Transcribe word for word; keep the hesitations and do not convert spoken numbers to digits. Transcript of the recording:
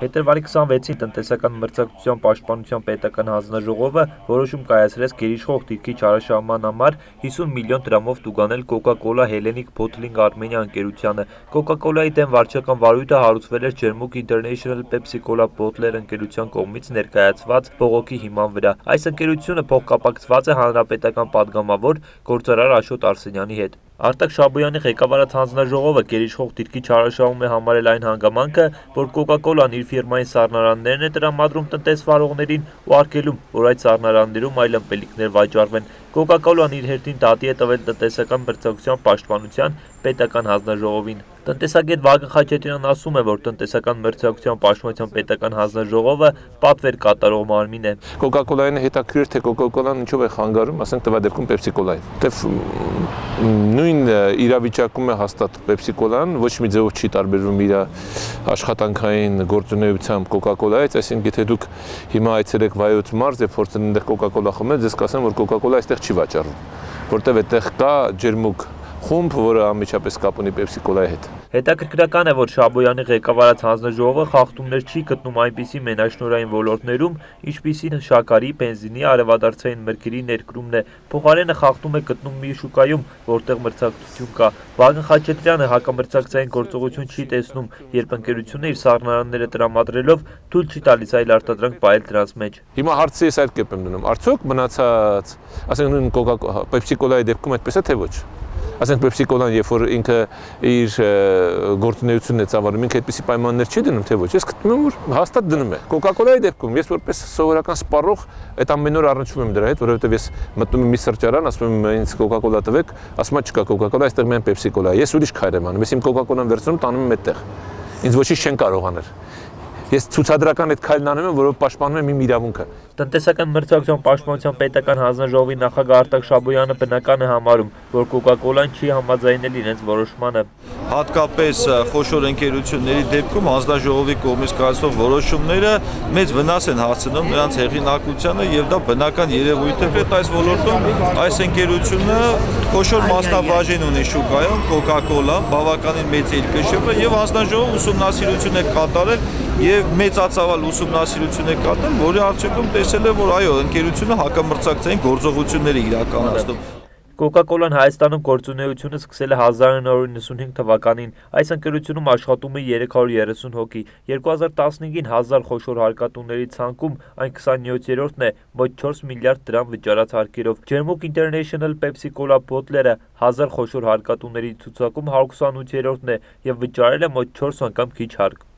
Փետրվարի քսանվեցին տնտեսական մրցակցության պաշտպանության պետական հանձնաժողովը որոշում կայացրեց գերիշխող դիրքի չարաշահման համար հիսուն միլիոն դրամով տուգանել Coca-Cola Hellenic Bottling Armenia ընկերությանը։ Coca-Cola-ի դեմ վարչական վարույթը հարուցվել էր Ջերմուկ International Pepsi-Cola Bottler ընկերության կողմից ներկայացված բողոքի հիման վրա։ Այս ընկերությունը փոխկապակցված է հանրապետական падգամավոր գործարար Աշոտ Արսենյանի հետ։ Արտակ Շաբոյանի ղեկավարած հանձնաժողովը գերիշխող դիրքի չարաշահում է համարել այն հանգամանքը, որ Coca-Cola-ն իր ֆիրմայի սառնարաններն է տրամադրում տնտեսվարողներին ու արգելում, որ այդ սառնարաններում այլ ըմպելիքներ վաճառվեն։ Coca-Cola-ն իր հերթին դատի է տվել տնտեսական մրցակցության պաշտպանության պետական հանձնաժողովին։ Տնտեսագետ Վագն Խաչատրյանն ասում է, որ տնտեսական մրցակցության պաշտպանության պետական հանձնաժողովը պատվեր կատարող մարմին է։ Coca-Cola-ին հետաքրիր թե Coca-Cola-ն ինչով է խանգարում, ասենք տվյալ դեպքում Pepsi-Cola-ին։ Դեվ նույն իրավիճակում է հաստատ Pepsi-Cola-ն, ոչ մի ձևով չի տարբերվում իր աշխատանքային գործունեությամբ Coca-Cola-ից, այսինքն եթե դուք հիմա այցելեք Վայոց մարզ եւ փորձեք այնտեղ Coca-Cola խմել, ձեզ կասեն, որ Coca-Cola այստեղ չի վաճառվում, որտեղ այդտեղ կա ջերմուկ խումբ, որը անմիջապես կապ ունի Pepsi-Cola-ի հետ։ Հետաքրքրական է, որ Շաբոյանի ղեկավարած հանձնաժողովը խախտումներ չի գտնում այնպիսի մենաշնորհային ոլորտներում, ինչպիսին շաքարի, բենզինի, արևադարձային մրգերի ներկրումն է, փոխարենը խախտում է գտնում մի շուկայում, որտեղ մրցակցություն կա։ Վագն Խաչատրյանը հակամրցակցային գործողություն չի տեսնում, երբ ընկերությունը իր սառնարանները տրամադրելով թույլ չի տալիս այլ արտադրանք պահել դրանց մեջ։ Հիմա հարցը ես այդ կերպ եմ դնում, արդյոք մնացած, ասենք նույն Coca-Cola, Pepsi-Cola-ի դեպքում այդպես է թե ոչ։ Ասենք Pepsi-Cola-ն, երբ որ ինքը իր գործունեությունն է ծավալում, ինքը այդպիսի պայմաններ չի դնում, թե ոչ։ Ես գտնում եմ, որ հաստատ դնում է։ Coca-Cola-ի դեպքում ես որպես սովորական սպառող այդ ամեն օր առնչվում եմ դրա հետ, որովհետև ես մտնում եմ մի սրճարան, ասում եմ ինձ Coca-Cola տվեք, ասում եմ չկա Coca-Cola, այստեղ միայն Pepsi-Cola։ Ես ուրիշ քայլ եմ անում, ես իմ Coca-Cola-ն վերցնում, տանում եմ այդտեղ։ Ինձ ոչինչ չեն կարող անել։ Ես ցուցադրական այդ քայլն անում եմ, որով պաշտպանում եմ իմ իրավունքը։ Տնտեսական մրցակցության պաշտպանության պետական հանձնաժողովի նախագահ Արտակ Շաբոյանը բնական է համարում, որ Coca-Cola-ն չի համաձայնել իրենց որոշմանը։ Հատկապես խոշոր ընկերությունների դեպքում հանձնաժողովի կողմից կայացվող որոշումները մեծ վնաս են հասցնում նրանց հեղինակությանը եւ դա բնական երևույթ է, որ այս ոլորտում այս ընկերությունը խոշոր մասնաբաժին ունի շուկայում, Coca-Cola բավականին մեծ երկրաշարժ է եւ հանձնաժողովը ուսումնասիրություն է կատարել եւ մեծացավալ ուսումնասիրություն է կատարել, որի արդյունքում տեսել է, որ այո, ընկերությունը հակամրցակցային գործողություններ է իրականացնում։ Coca-Cola-ն Հայաստանում գործունեությունը սկսել է հազար նորը նվաթ թվականին, այս ընկերությունում աշխատում է երեք հարյուր երեսուն հոգի, երկու հազար տասնհինգին հազար խոշոր հարկատուների ցանկում այն քսանյոթերորդն է, մոտ չորս միլիարդ դրամ վճարած հարկերով, Ջերմուկ International Pepsi-Cola Bottler-ը հազար խոշոր հարկատուների ցուցակում հարյուրհիսունութերորդն է և վճարել է մոտ չորս անգամ քիչ հարկ։